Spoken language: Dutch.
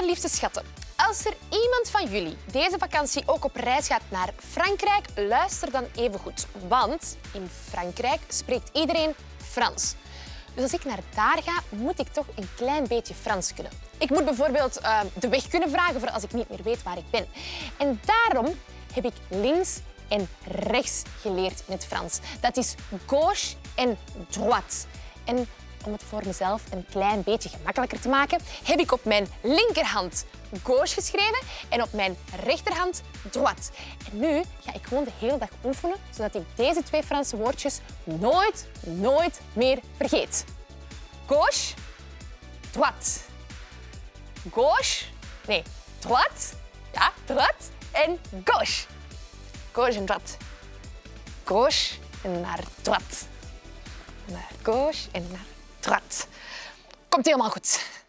liefste schatten, als er iemand van jullie deze vakantie ook op reis gaat naar Frankrijk, luister dan even goed. Want in Frankrijk spreekt iedereen Frans. Dus als ik naar daar ga, moet ik toch een klein beetje Frans kunnen. Ik moet bijvoorbeeld de weg kunnen vragen voor als ik niet meer weet waar ik ben. En daarom heb ik links en rechts geleerd in het Frans. Dat is gauche en droite. En om het voor mezelf een klein beetje gemakkelijker te maken, heb ik op mijn linkerhand gauche geschreven en op mijn rechterhand droite. En nu ga ik gewoon de hele dag oefenen, zodat ik deze twee Franse woordjes nooit meer vergeet. Gauche, droite. Gauche, nee, droite. Ja, droite en gauche. Gauche en droite. Gauche en naar droite. Naar gauche en naar droite. Komt helemaal goed.